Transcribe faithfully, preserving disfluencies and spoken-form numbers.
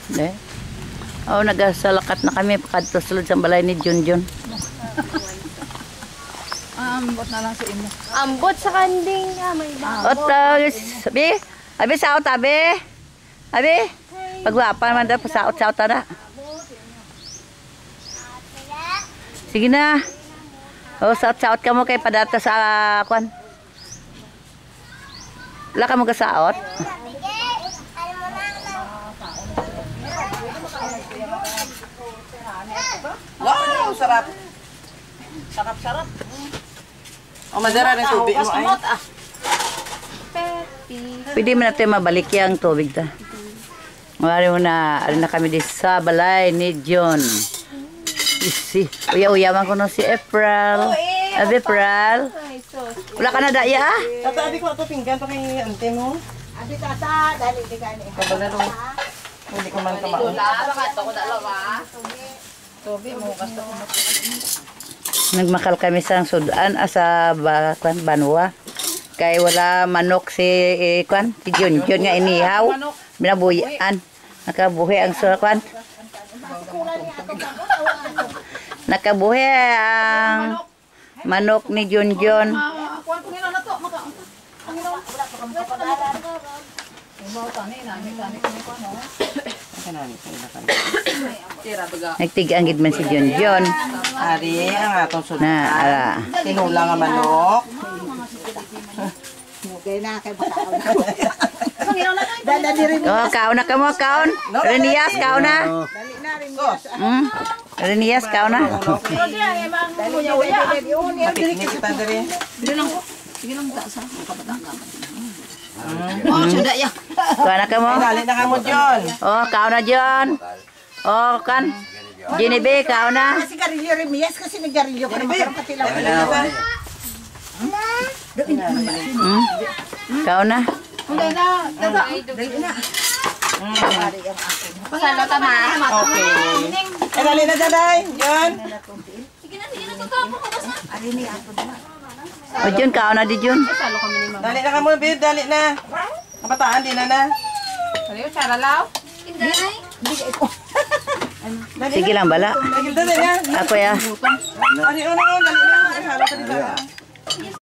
De. Oh, nagasalakat na kami kadto sulod sa balay ni Junjun. Ambot na lang sa imo. Ambot sa kanding. Ah, may ba? Ot, abi, abi saot abi. Abi. Pagwapa naman daw pasaot-saot na. Sige na. Oh, saot-saot ka mo kay padata sa kwan. Wala ka mo kasaot? Wow, sarap. Sarap-sarap. O, madara ng tubig mo ay. Pwede mo natin mabalik yung tubig ta. Mawari mo na, alin na kami di sa balay ni John. Si, uya-uyaman ko no si April. Abi, April. Wala ka na daya ah? Tata, abi ko ito pinggan pa kay ante mo. Abi tata, dali di ka ni. Kabalaro. Hindi ko man kamao. Tobi mo basta ko. Nagmakal kami sa sudan ah, sa ba, kwan, Banwa. Kay wala manok si eh, kwan, si John. John nga inihaw. Binabuyan. Nakabuhi ang sa kwan. Nakabuhi ang manok ni John John. Kuan ko nila na to, maka. Ang ino. Wala pa kami kapadaran. Mo tani na, mi tani ko ko no. Kanani sa kan. Tira baga. Nagtigaan gid man si John John. Ari ang atong sudan. Na ala. Tinula nga manok. Mugay na kay bataw. Ang ino na kay. Dada diri. Oh, kaon na ka mo, kaon. Renias, kaon na. Dali na rin. Hmm. Renias, kaon na. Dali ay mang uya-uya. Piknik kita diri. Sige lang ko. Sige lang ta sa kabataan ka. Oh, sudah ya. Kaon na ka mo. Dali na ka mo, John. Oh, kaon na John. Oh, kan. Ginebe, kaon na. Kasi garilyo rin miyas kasi nagarilyo ka naman karang patilaw. Hmm. Kaon na. Hindi na. Tata. Dali na. Pasalo tama. Okay. Eh, dali na daday, John. Sige na, sige na. Tatapo ko basta. Ari ni ato na. Oh, John, kaon na di John. Salo kami ni mama. Dali na ka mo, babe, dali na. Kabataan din na na. Aliyo, cara law. Hindi. Sige lang bala. Dali na. Ako ya. Ari, ano, dali na. Ihalo ka di ba?